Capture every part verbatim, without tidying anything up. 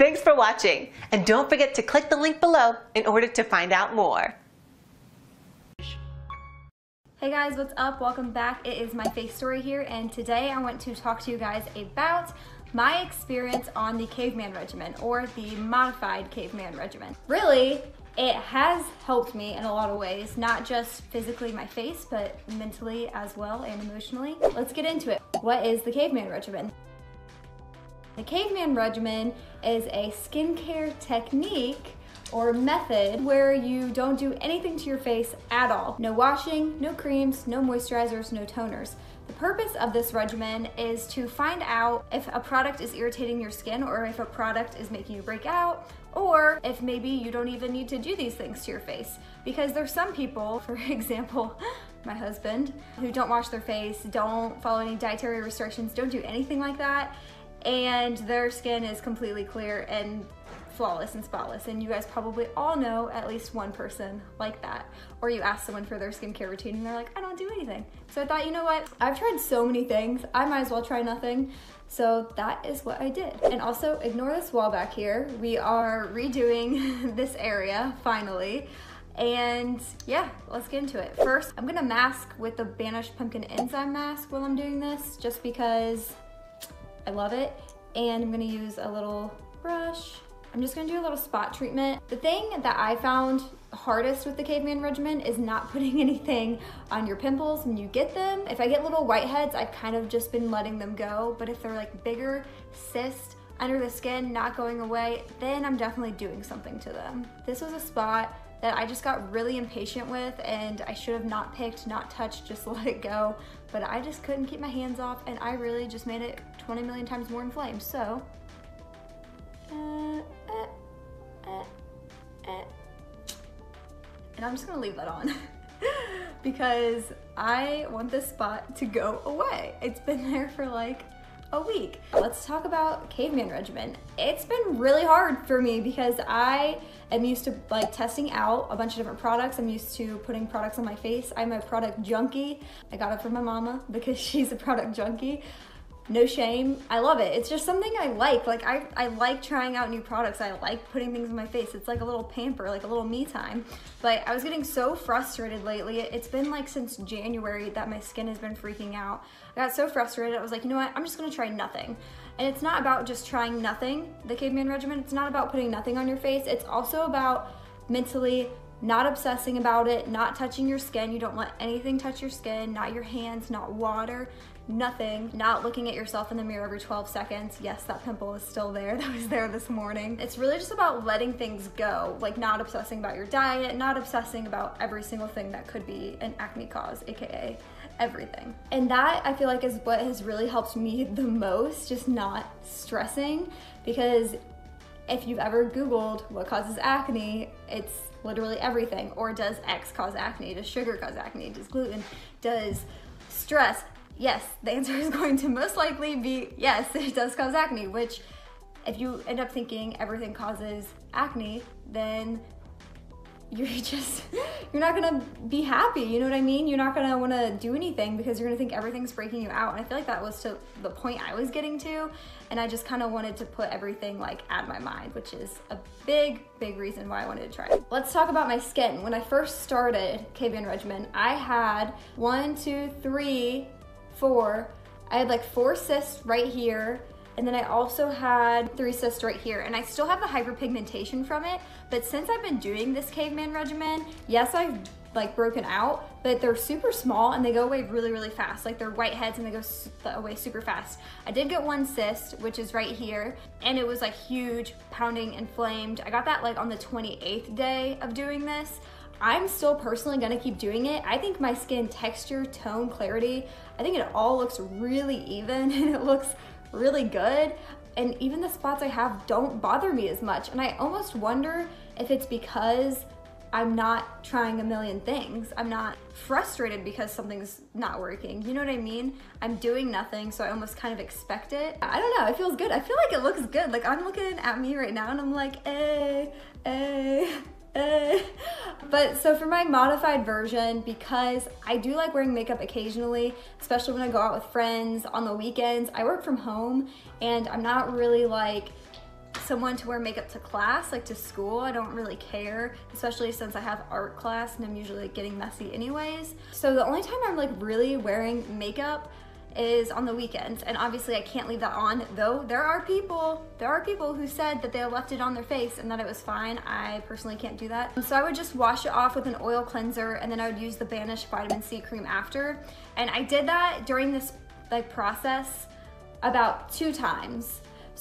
Thanks for watching, and don't forget to click the link below in order to find out more. Hey guys, what's up? Welcome back. It is my face story here, and today I want to talk to you guys about my experience on the Caveman regimen, or the modified Caveman regimen. Really, it has helped me in a lot of ways, not just physically my face, but mentally as well and emotionally. Let's get into it. What is the Caveman regimen? The Caveman regimen is a skincare technique or method where you don't do anything to your face at all. No washing, no creams, no moisturizers, no toners. The purpose of this regimen is to find out if a product is irritating your skin, or if a product is making you break out, or if maybe you don't even need to do these things to your face. Because there's some people, for example, my husband, who don't wash their face, don't follow any dietary restrictions, don't do anything like that, and their skin is completely clear and flawless and spotless. And you guys probably all know at least one person like that. Or you ask someone for their skincare routine and they're like, I don't do anything. So I thought, you know what? I've tried so many things, I might as well try nothing. So that is what I did. And also, ignore this wall back here. We are redoing this area, finally. And yeah, let's get into it. First, I'm gonna mask with the Banished Pumpkin Enzyme Mask while I'm doing this, just because I love it. And I'm gonna use a little brush. I'm just gonna do a little spot treatment. The thing that I found hardest with the Caveman regimen is not putting anything on your pimples when you get them. If I get little whiteheads, I've kind of just been letting them go. But if they're like bigger cysts under the skin, not going away, then I'm definitely doing something to them. This was a spot that I just got really impatient with, and I should have not picked, not touched, just let it go. But I just couldn't keep my hands off, and I really just made it twenty million times more inflamed. So, uh, uh, uh, uh. and I'm just gonna leave that on because I want this spot to go away. It's been there for like a week. Let's talk about Caveman regimen. It's been really hard for me because I am used to like testing out a bunch of different products. I'm used to putting products on my face. I'm a product junkie. I got it from my mama because she's a product junkie. No shame, I love it. It's just something I like. Like I, I like trying out new products. I like putting things on my face. It's like a little pamper, like a little me time. But I was getting so frustrated lately. It's been like since January that my skin has been freaking out. I got so frustrated, I was like, you know what, I'm just gonna try nothing. And it's not about just trying nothing, the Caveman regimen. It's not about putting nothing on your face. It's also about mentally not obsessing about it, not touching your skin. You don't let anything touch your skin, not your hands, not water, nothing. Not looking at yourself in the mirror every twelve seconds. Yes, that pimple is still there. That was there this morning. It's really just about letting things go, like not obsessing about your diet, not obsessing about every single thing that could be an acne cause, A K A everything. And that, I feel like, is what has really helped me the most, just not stressing. Because if you've ever Googled what causes acne, it's literally everything. Or does X cause acne? Does sugar cause acne? Does gluten? Does stress? Yes, the answer is going to most likely be yes, it does cause acne, which if you end up thinking everything causes acne, then you're just, you're not gonna be happy, you know what I mean? You're not gonna wanna do anything because you're gonna think everything's breaking you out. And I feel like that was to the point I was getting to, and I just kind of wanted to put everything like out of my mind, which is a big, big reason why I wanted to try it. Let's talk about my skin. When I first started Caveman regimen, I had one, two, three, four, I had like four cysts right here, and then I also had three cysts right here, and I still have the hyperpigmentation from it. But since I've been doing this Caveman regimen, yes, I've like broken out, but they're super small and they go away really, really fast. Like they're whiteheads and they go away super fast. I did get one cyst, which is right here, and it was like huge, pounding, inflamed. I got that like on the twenty-eighth day of doing this. I'm still personally gonna keep doing it. I think my skin texture, tone, clarity, I think it all looks really even and it looks really good. And even the spots I have don't bother me as much. And I almost wonder if it's because I'm not trying a million things. I'm not frustrated because something's not working. You know what I mean? I'm doing nothing, so I almost kind of expect it. I don't know, it feels good. I feel like it looks good. Like I'm looking at me right now and I'm like, eh, eh, eh. But so for my modified version, because I do like wearing makeup occasionally, especially when I go out with friends on the weekends, I work from home and I'm not really like someone to wear makeup to class, like to school. I don't really care, especially since I have art class and I'm usually like, getting messy anyways. So the only time I'm like really wearing makeup is on the weekends, and obviously I can't leave that on, though there are people there are people who said that they left it on their face and that it was fine. I personally can't do that. So I would just wash it off with an oil cleanser, and then I would use the Banish vitamin C cream after. And I did that during this like process about two times.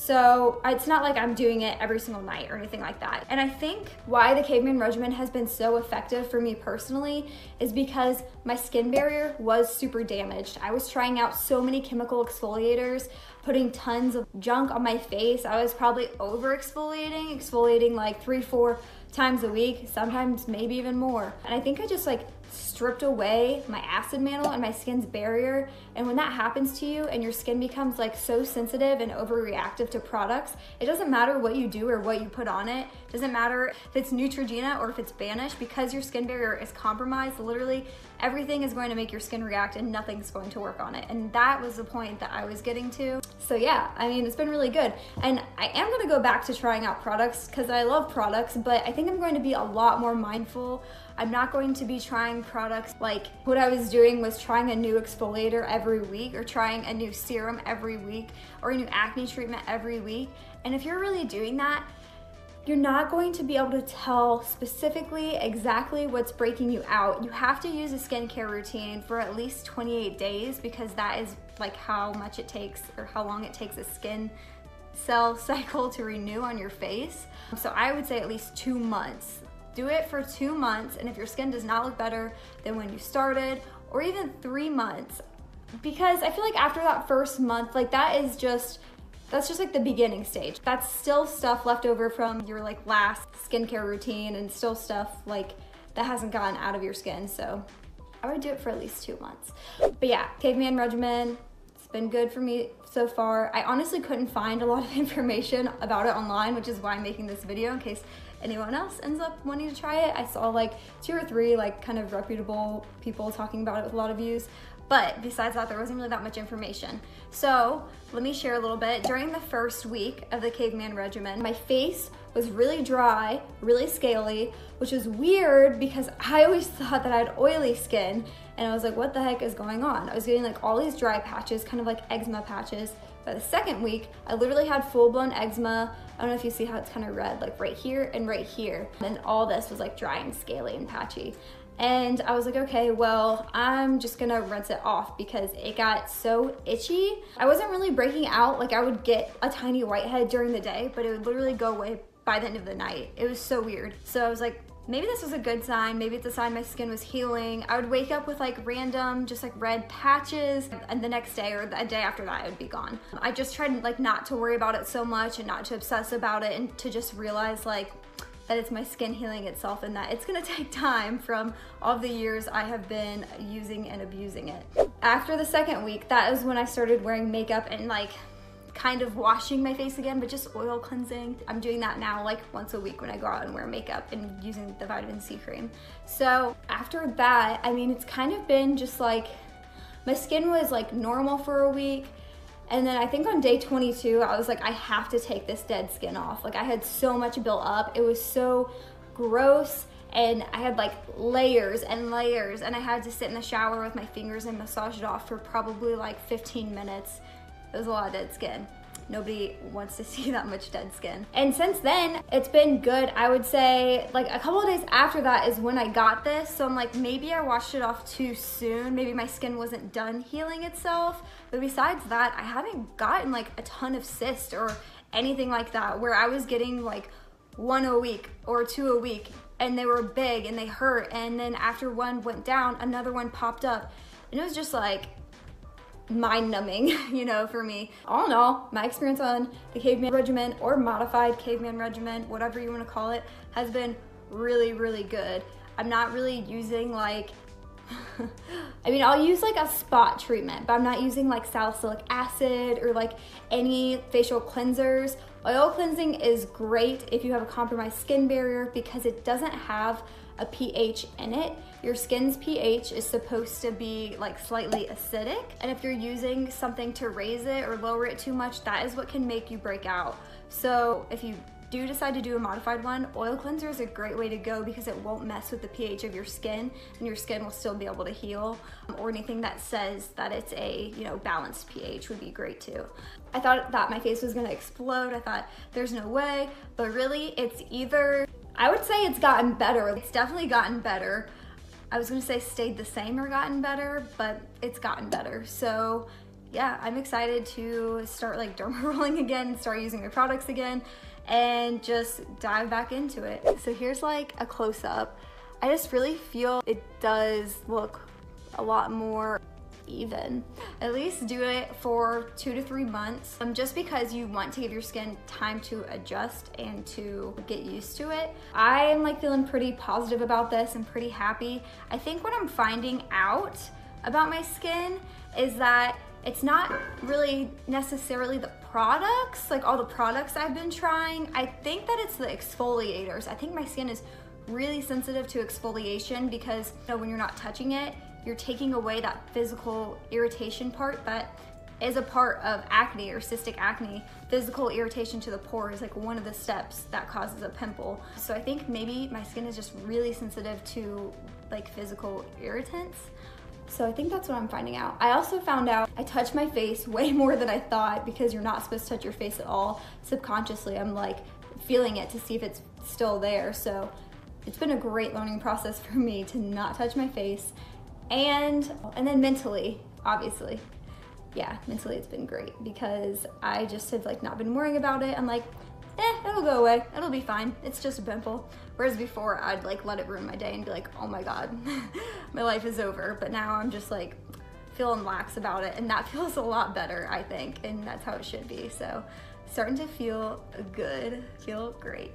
So it's not like I'm doing it every single night or anything like that. And I think why the Caveman regimen has been so effective for me personally is because my skin barrier was super damaged. I was trying out so many chemical exfoliators, putting tons of junk on my face. I was probably over exfoliating, exfoliating like three, four times a week, sometimes maybe even more. And I think I just like stripped away my acid mantle and my skin's barrier. And when that happens to you and your skin becomes like so sensitive and overreactive to products, it doesn't matter what you do or what you put on it. It doesn't matter if it's Neutrogena or if it's Banish, because your skin barrier is compromised. Literally everything is going to make your skin react and nothing's going to work on it. And that was the point that I was getting to. So yeah, I mean, it's been really good. And I am gonna go back to trying out products because I love products, but I think I'm going to be a lot more mindful. I'm not going to be trying products like what I was doing was trying a new exfoliator every week, or trying a new serum every week, or a new acne treatment every week. And if you're really doing that, you're not going to be able to tell specifically exactly what's breaking you out. You have to use a skincare routine for at least twenty-eight days, because that is like how much it takes, or how long it takes a skin cell cycle to renew on your face. So I would say at least two months. Do it for two months, and if your skin does not look better than when you started, or even three months, because I feel like after that first month, like that is just, that's just like the beginning stage. That's still stuff left over from your like last skincare routine, and still stuff like that hasn't gotten out of your skin. So I would do it for at least two months. But yeah, Caveman regimen, it's been good for me so far. I honestly couldn't find a lot of information about it online, which is why I'm making this video, in case anyone else ends up wanting to try it. I saw like two or three like kind of reputable people talking about it with a lot of views. But besides that, there wasn't really that much information. So let me share a little bit. During the first week of the Caveman regimen, my face was really dry, really scaly, which is weird because I always thought that I had oily skin, and I was like, what the heck is going on? I was getting like all these dry patches, kind of like eczema patches. By the second week, I literally had full-blown eczema. I don't know if you see how it's kind of red, like right here and right here. And then all this was like dry and scaly and patchy. And I was like, okay, well, I'm just gonna rinse it off because it got so itchy. I wasn't really breaking out. Like I would get a tiny whitehead during the day, but it would literally go away by the end of the night. It was so weird. So I was like, maybe this was a good sign. Maybe it's a sign my skin was healing. I would wake up with like random, just like red patches, and the next day or the day after that, it would be gone. I just tried like not to worry about it so much and not to obsess about it, and to just realize like that it's my skin healing itself, and that it's gonna take time from all the years I have been using and abusing it. After the second week, that is when I started wearing makeup and like kind of washing my face again, but just oil cleansing. I'm doing that now like once a week when I go out and wear makeup, and using the vitamin C cream. So after that, I mean, it's kind of been just like, my skin was like normal for a week. And then I think on day twenty-two, I was like, I have to take this dead skin off. Like I had so much built up. It was so gross. And I had like layers and layers, and I had to sit in the shower with my fingers and massage it off for probably like fifteen minutes. It was a lot of dead skin. Nobody wants to see that much dead skin. And since then, it's been good. I would say like a couple of days after that is when I got this. So I'm like, maybe I washed it off too soon. Maybe my skin wasn't done healing itself. But besides that, I haven't gotten like a ton of cysts or anything like that, where I was getting like one a week or two a week, and they were big and they hurt. And then after one went down, another one popped up. And it was just like, mind-numbing, you know, for me. All in all, my experience on the Caveman regimen, or modified Caveman regimen, whatever you want to call it, has been really, really good. I'm not really using like, I mean, I'll use like a spot treatment, but I'm not using like salicylic acid or like any facial cleansers. Oil cleansing is great if you have a compromised skin barrier because it doesn't have a pH in it. Your skin's pH is supposed to be like slightly acidic, and if you're using something to raise it or lower it too much, that is what can make you break out. So if you do decide to do a modified one, oil cleanser is a great way to go because it won't mess with the pH of your skin, and your skin will still be able to heal. Or anything that says that it's a, you know, balanced pH would be great too. I thought that my face was gonna explode. I thought there's no way, but really it's either, I would say it's gotten better. It's definitely gotten better. I was gonna say stayed the same or gotten better, but it's gotten better. So yeah, I'm excited to start like derma rolling again, start using their products again, and just dive back into it. So here's like a close-up. I just really feel it does look a lot more even. At least do it for two to three months, um, just because you want to give your skin time to adjust and to get used to it. I am like feeling pretty positive about this and pretty happy. I think what I'm finding out about my skin is that it's not really necessarily the products, like all the products I've been trying. I think that it's the exfoliators. I think my skin is really sensitive to exfoliation because, you know, when you're not touching it, you're taking away that physical irritation part that is a part of acne or cystic acne. Physical irritation to the pores is like one of the steps that causes a pimple. So I think maybe my skin is just really sensitive to like physical irritants. So I think that's what I'm finding out. I also found out I touch my face way more than I thought because you're not supposed to touch your face at all. Subconsciously, I'm like feeling it to see if it's still there. So it's been a great learning process for me to not touch my face. And, and then mentally, obviously. Yeah, mentally it's been great because I just have like not been worrying about it. I'm like, eh, it'll go away. It'll be fine. It's just a pimple. Whereas before I'd like let it ruin my day and be like, oh my God, my life is over. But now I'm just like feeling lax about it, and that feels a lot better, I think. And that's how it should be. So starting to feel good, feel great.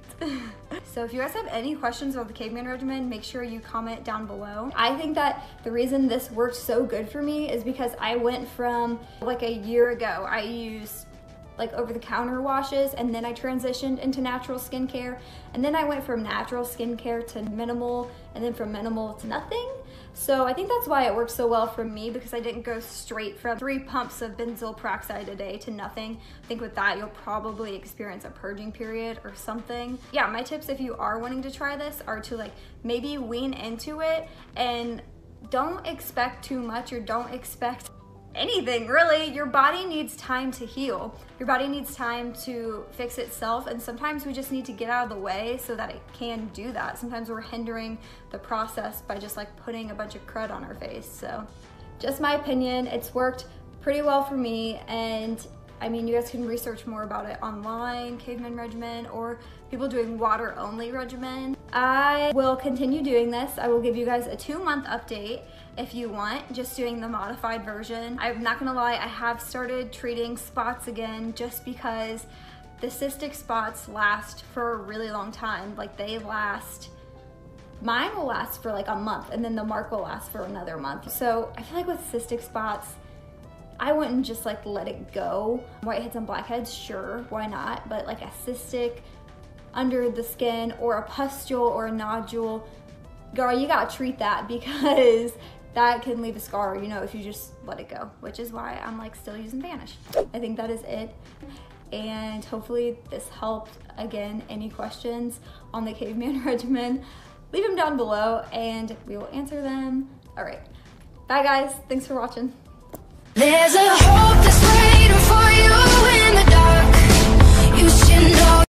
So if you guys have any questions about the Caveman regimen, make sure you comment down below. I think that the reason this worked so good for me is because I went from like a year ago, I used like over-the-counter washes, and then I transitioned into natural skincare, and then I went from natural skincare to minimal, and then from minimal to nothing. So I think that's why it works so well for me, because I didn't go straight from three pumps of benzoyl peroxide a day to nothing. I think with that you'll probably experience a purging period or something. Yeah, my tips if you are wanting to try this are to like maybe wean into it and don't expect too much, or don't expect anything really. Your body needs time to heal. Your body needs time to fix itself, and sometimes we just need to get out of the way so that it can do that. Sometimes we're hindering the process by just like putting a bunch of crud on our face. So just my opinion, it's worked pretty well for me, and I mean, you guys can research more about it online, Caveman regimen, or people doing water only regimen. I will continue doing this. I will give you guys a two month update if you want, just doing the modified version. I'm not gonna lie, I have started treating spots again just because the cystic spots last for a really long time. Like they last, mine will last for like a month, and then the mark will last for another month. So I feel like with cystic spots, I wouldn't just like let it go. Whiteheads and blackheads, sure, why not? But like a cystic under the skin, or a pustule or a nodule, girl, you gotta treat that, because that can leave a scar, you know, if you just let it go, which is why I'm like still using Vanish. I think that is it. And hopefully this helped. Again, any questions on the Caveman regimen, leave them down below and we will answer them. All right, bye guys, thanks for watching. There's a hope that's waiting for you in the dark. You should know.